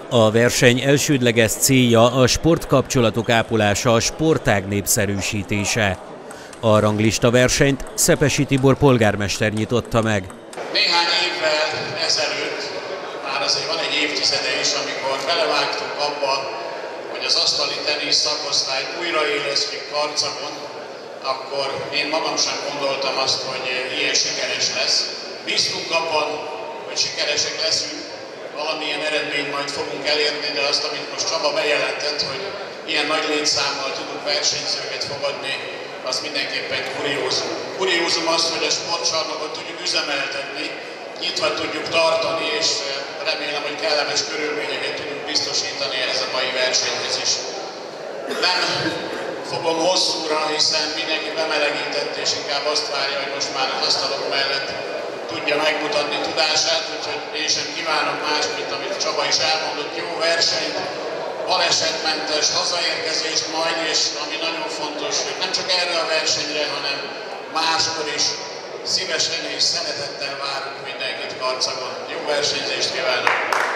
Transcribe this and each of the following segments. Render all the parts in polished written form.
A verseny elsődleges célja a sportkapcsolatok ápolása, a sportág népszerűsítése. A ranglista versenyt Szepesi Tibor polgármester nyitotta meg. Néhány évvel ezelőtt, már azért van egy évtizede is, amikor belevágtunk abba, hogy az asztali tenisz szakosztályt újraélesztjük Karcagon, akkor én magam sem gondoltam azt, hogy ilyen sikeres lesz. Bíztunk abban, hogy sikeresek leszünk, valamilyen eredményt majd fogunk elérni, de azt, amit most Csaba bejelentett, hogy ilyen nagy létszámmal tudunk versenyzőket fogadni, az mindenképpen kuriózum. Kuriózum az, hogy a sportcsarnokot tudjuk üzemeltetni, nyitva tudjuk tartani, és remélem, hogy kellemes körülményeket tudunk biztosítani ehhez a mai versenyhez is. Nem fogom hosszúra, hiszen mindenki bemelegített, és inkább azt várja, hogy most már az asztalok mellett tudja megmutatni tudását, úgyhogy én sem kívánok más, mint amit Csaba is elmondott, jó versenyt, balesetmentes hazaérkezést majd, és ami nagyon fontos, hogy nem csak erre a versenyre, hanem máskor is szívesen és szeretettel várunk mindenkit Karcagon. Jó versenyzést kívánok!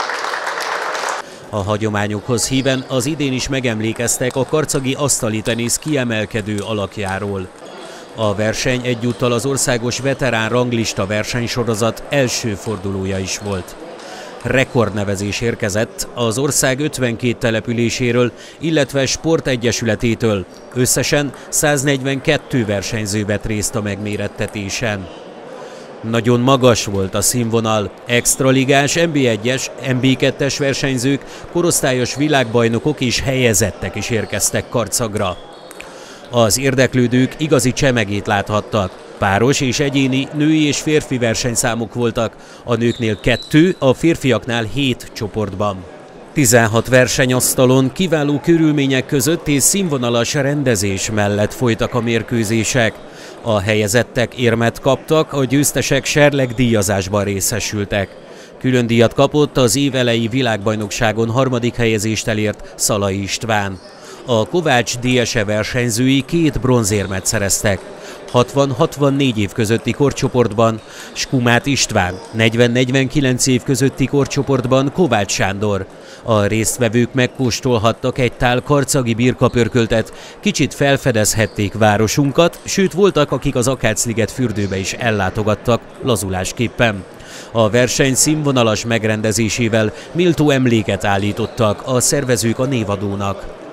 A hagyományokhoz híven az idén is megemlékeztek a karcagi asztali tenisz kiemelkedő alakjáról. A verseny egyúttal az országos veterán ranglista versenysorozat első fordulója is volt. Rekordnevezés érkezett az ország 52 településéről, illetve sportegyesületétől. Összesen 142 versenyző vett részt a megmérettetésen. Nagyon magas volt a színvonal, extraligás, NB1-es, NB2-es versenyzők, korosztályos világbajnokok és helyezettek is érkeztek Karcagra. Az érdeklődők igazi csemegét láthattak. Páros és egyéni női és férfi versenyszámok voltak, a nőknél 2, a férfiaknál 7 csoportban. 16 versenyasztalon kiváló körülmények között és színvonalas rendezés mellett folytak a mérkőzések. A helyezettek érmet kaptak, a győztesek serlegdíjazásban részesültek. Külön díjat kapott az év eleji világbajnokságon 3. helyezést elért Szalai István. A Kovács DSE versenyzői 2 bronzérmet szereztek. 60-64 év közötti korcsoportban Skumát István, 40-49 év közötti korcsoportban Kovács Sándor. A résztvevők megkóstolhattak egy tál karcagi birkapörköltet, kicsit felfedezhették városunkat, sőt voltak, akik az Akácliget fürdőbe is ellátogattak lazulásképpen. A verseny színvonalas megrendezésével méltó emléket állítottak a szervezők a névadónak.